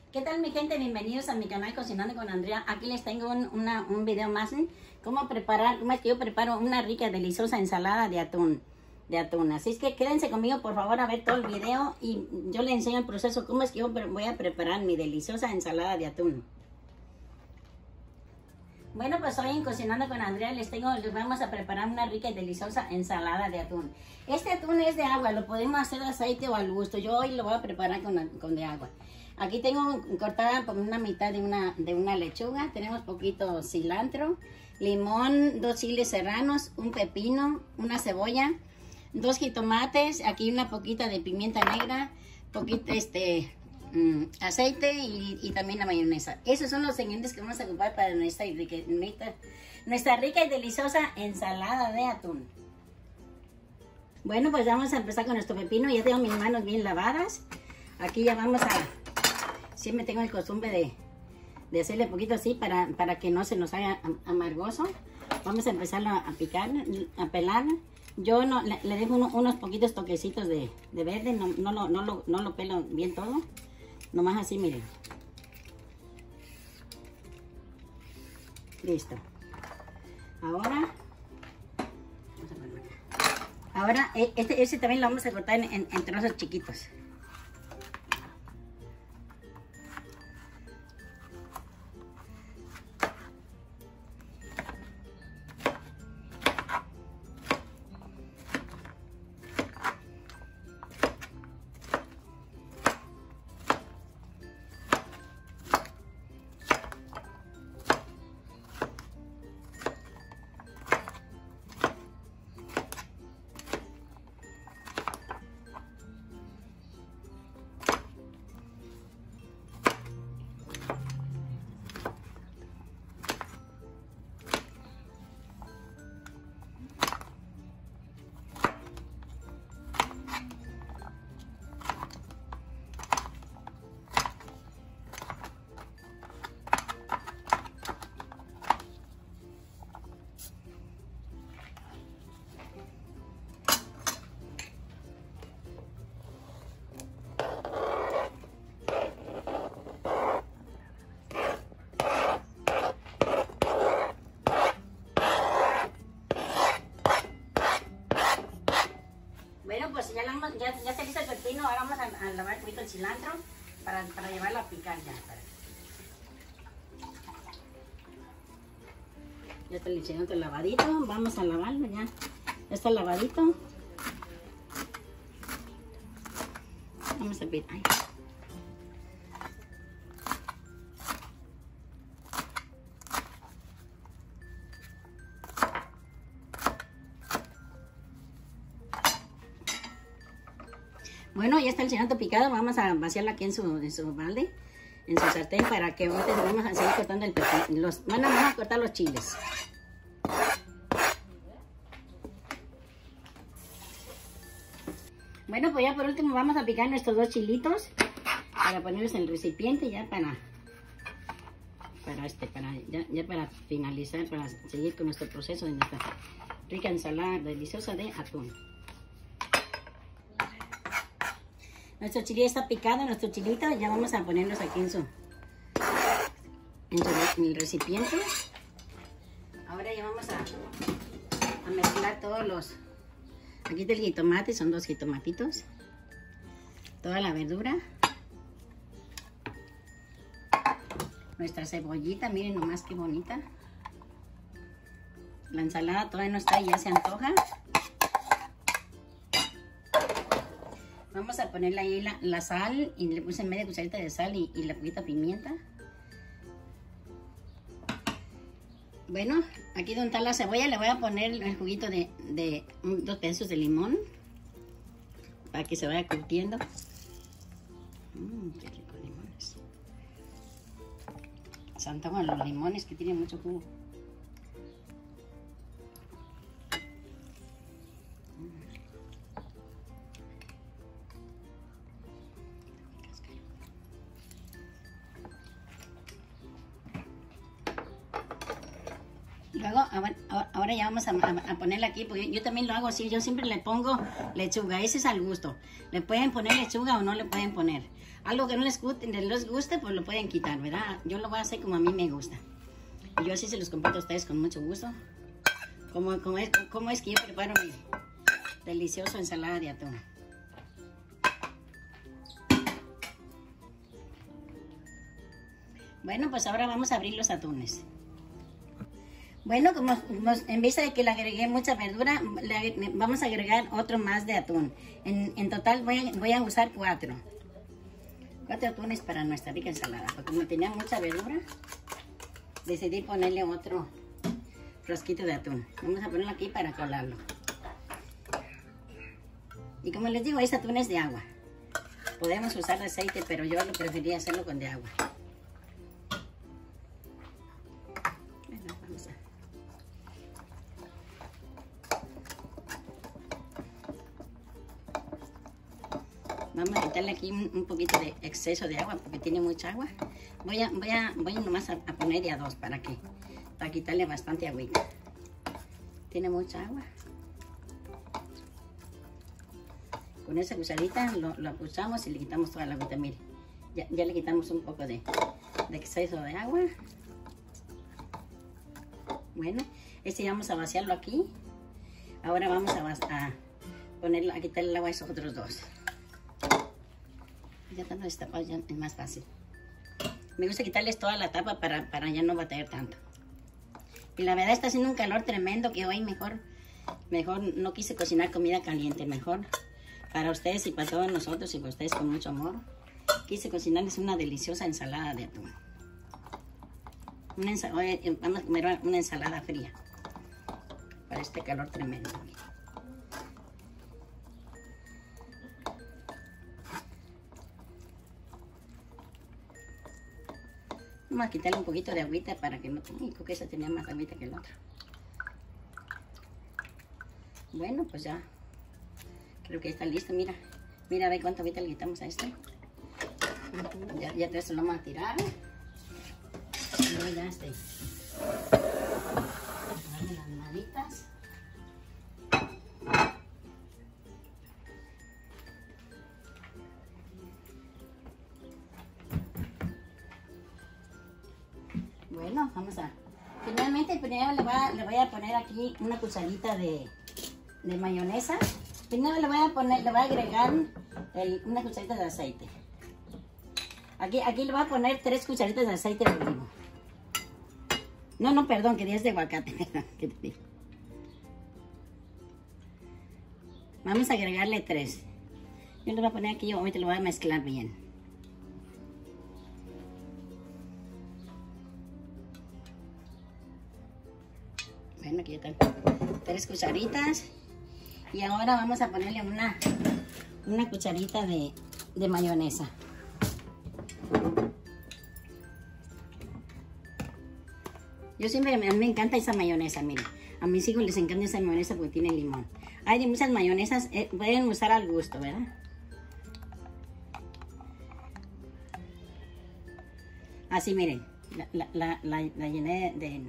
¿Qué tal mi gente? Bienvenidos a mi canal Cocinando con Andrea. Aquí les tengo un video más, cómo es que yo preparo una rica y deliciosa ensalada de atún. Así es que quédense conmigo por favor a ver todo el video y yo les enseño el proceso, cómo es que yo voy a preparar mi deliciosa ensalada de atún. Bueno, pues hoy en Cocinando con Andrea les vamos a preparar una rica y deliciosa ensalada de atún. Este atún es de agua, lo podemos hacer de aceite o al gusto. Yo hoy lo voy a preparar con de agua. Aquí tengo cortada por una mitad de una lechuga, tenemos poquito cilantro, limón, 2 chiles serranos, un pepino, una cebolla, 2 jitomates, aquí una poquita de pimienta negra, poquito aceite y también la mayonesa. Esos son los ingredientes que vamos a ocupar para nuestra rica y deliciosa ensalada de atún. Bueno, pues vamos a empezar con nuestro pepino. Ya tengo mis manos bien lavadas. Aquí ya vamos a... Siempre tengo el costumbre de hacerle un poquito así para que no se nos haga amargoso. Vamos a empezarlo a picar, a pelar. Yo le dejo unos poquitos toquecitos de verde, no lo pelo bien todo. Nomás así, miren. Listo. Ahora este también lo vamos a cortar en trozos chiquitos. Bueno, pues ya está listo el pepino. Ahora vamos a lavar un poquito el cilantro para llevarlo a picar ya. Ya está el cilantro lavadito. Vamos a lavarlo ya. Ya está lavadito. Vamos a picar. Bueno, ya está el cilantro picado, vamos a vaciarlo aquí en su balde, en su sartén, para que ahorita vamos a seguir cortando el pepino. Vamos a cortar los chiles. Bueno, pues ya por último vamos a picar nuestros 2 chilitos para ponerlos en el recipiente ya para finalizar, para seguir con nuestro proceso de nuestra rica ensalada deliciosa de atún. Nuestro chile está picado, nuestro chilito, ya vamos a ponerlos aquí en el recipiente. Ahora ya vamos a mezclar todos los... Aquí está el jitomate, son 2 jitomatitos. Toda la verdura. Nuestra cebollita, miren nomás qué bonita. La ensalada todavía no está, ya se antoja. Vamos a ponerle ahí la sal, y le puse media cucharita de sal y la poquita pimienta. Bueno, aquí donde está la cebolla le voy a poner el juguito de 2 pedazos de limón para que se vaya curtiendo. Qué rico limones. Se antojan los limones que tienen mucho jugo. Luego, ahora ya vamos a ponerla aquí, porque yo también lo hago así. Yo siempre le pongo lechuga, ese es al gusto. Le pueden poner lechuga o no le pueden poner. Algo que no les guste, pues lo pueden quitar, ¿verdad? Yo lo voy a hacer como a mí me gusta. Y yo así se los comparto a ustedes con mucho gusto. Como es que yo preparo mi deliciosa ensalada de atún. Bueno, pues ahora vamos a abrir los atunes. Bueno, como en vista de que le agregué mucha verdura, vamos a agregar otro más de atún. En total voy a usar 4 atunes para nuestra rica ensalada. Porque como tenía mucha verdura, decidí ponerle otro frasquito de atún. Vamos a ponerlo aquí para colarlo. Y como les digo, este atún es de agua. Podemos usar aceite, pero yo lo prefería hacerlo con de agua. Vamos a quitarle aquí un poquito de exceso de agua porque tiene mucha agua. Voy nomás a poner de a 2 para quitarle bastante agüita. Tiene mucha agua. Con esa cucharita lo pulsamos y le quitamos toda la agüita. Mire, ya le quitamos un poco de exceso de agua. Bueno, ya vamos a vaciarlo aquí. Ahora vamos a quitarle el agua a esos otros 2. Ya están destapados, ya es más fácil. Me gusta quitarles toda la tapa para ya no batallar tanto. Y la verdad está haciendo un calor tremendo que hoy mejor no quise cocinar comida caliente. Mejor para ustedes y para todos nosotros y para ustedes con mucho amor. Quise cocinarles una deliciosa ensalada de atún. Hoy vamos a comer una ensalada fría para este calor tremendo. Vamos a quitarle un poquito de agüita para que no... Creo que esa tenía más agüita que el otro. Bueno, pues ya. Creo que está listo, mira. Mira, a ver cuánta agüita le quitamos a este. Ya esto lo vamos a tirar. Y luego ya Agarramos las manitas. Bueno, vamos a... Finalmente, primero le voy a poner aquí una cucharita de mayonesa. Primero le voy a agregar una cucharita de aceite. Aquí le voy a poner 3 cucharitas de aceite de olivo. No, perdón, que es de aguacate. ¿Qué te digo? Vamos a agregarle 3. Yo le voy a poner aquí, ahorita lo voy a mezclar bien. Bueno, aquí ya están 3 cucharitas. Y ahora vamos a ponerle una cucharita de mayonesa. A mí me encanta esa mayonesa, miren. A mis hijos les encanta esa mayonesa porque tiene limón. Hay de muchas mayonesas, pueden usar al gusto, ¿verdad? Así, miren, la llené de...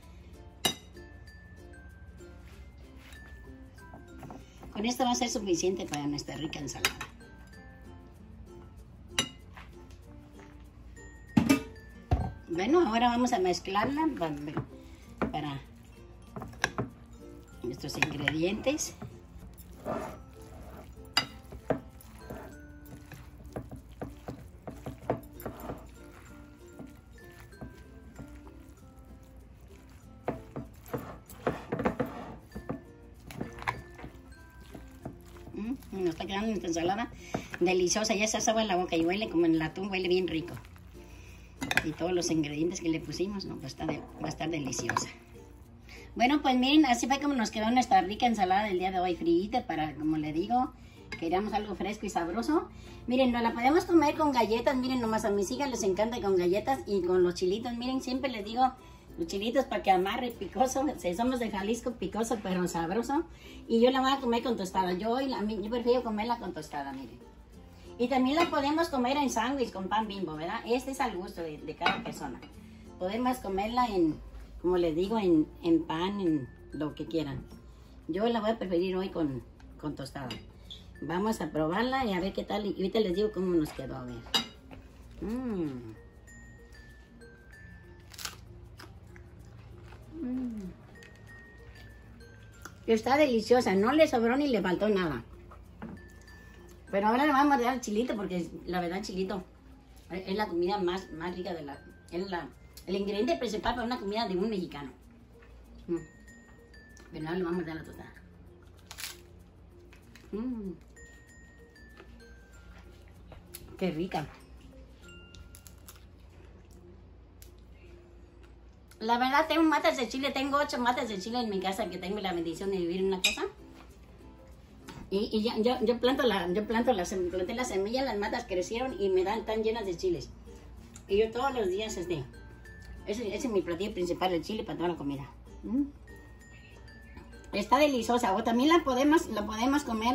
Con esto va a ser suficiente para nuestra rica ensalada. Bueno, ahora vamos a mezclarla para nuestros ingredientes. Nos está quedando nuestra ensalada deliciosa. Ya se sabe en la boca y huele como en el atún, huele bien rico. Y todos los ingredientes que le pusimos, ¿no? Pues va a estar deliciosa. Bueno, pues miren, así fue como nos quedó nuestra rica ensalada del día de hoy, frita, para, como le digo, queríamos algo fresco y sabroso. Miren, nos la podemos comer con galletas, miren, nomás a mis hijas les encanta con galletas y con los chilitos. Miren, siempre les digo, los chilitos para que amarre picoso. Si somos de Jalisco, picoso, pero sabroso. Y yo la voy a comer con tostada. Yo prefiero comerla con tostada, miren. Y también la podemos comer en sándwich con pan Bimbo, ¿verdad? Este es al gusto de cada persona. Podemos comerla como les digo, en pan, en lo que quieran. Yo la voy a preferir hoy con tostada. Vamos a probarla y a ver qué tal. Y ahorita les digo cómo nos quedó, a ver. Está deliciosa, no le sobró ni le faltó nada. Pero ahora le vamos a dar el chilito porque la verdad el chilito es la comida más rica de la... el ingrediente principal para una comida de un mexicano. Pero ahora le vamos a dar la tostada. Qué rica. La verdad tengo matas de chile, tengo 8 matas de chile en mi casa, que tengo la bendición de vivir en una casa. Y yo planté las semillas, las matas crecieron y me dan tan llenas de chiles. Y yo todos los días, ese es mi platillo principal, el chile para toda la comida. Está deliciosa. O también la podemos comer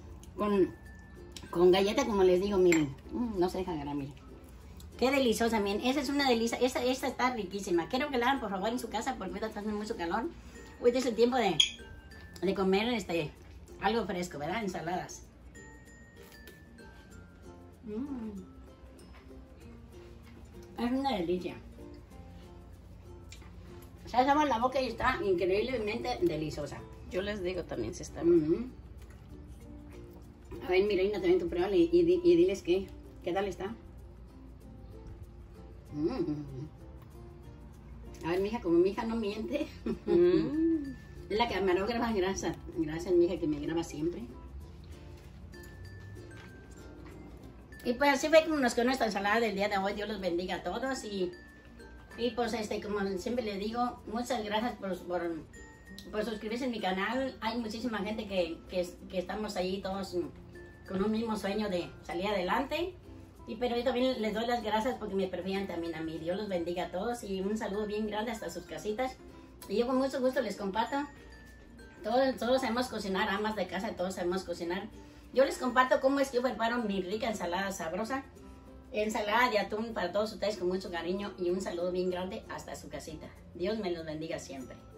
con galleta, como les digo, miren. No se deja agarrar, miren. Qué deliciosa, miren. Esa es una delicia. Esta está riquísima. Quiero que la hagan, por favor, en su casa, porque ahorita está haciendo mucho calor. Hoy es el tiempo de comer algo fresco, ¿verdad? Ensaladas. Es una delicia. Se ha sabor la boca y está increíblemente deliciosa. Yo les digo también si está. A ver, mi reina, también tú pruébale y diles qué tal está. A ver, mija, como mi hija no miente. Es la camarógrafa, gracias mi hija que me graba siempre. Y pues así fue como nos quedó nuestra ensalada del día de hoy. Dios los bendiga a todos y pues como siempre les digo, muchas gracias por suscribirse en mi canal. Hay muchísima gente que estamos ahí todos con un mismo sueño de salir adelante. Pero yo también les doy las gracias porque me prefieren también a mí. Dios los bendiga a todos y un saludo bien grande hasta sus casitas. Y yo con mucho gusto les comparto. Todos sabemos cocinar, amas de casa, todos sabemos cocinar. Yo les comparto cómo es que yo preparo mi rica ensalada sabrosa. Ensalada de atún para todos ustedes con mucho cariño y un saludo bien grande hasta su casita. Dios me los bendiga siempre.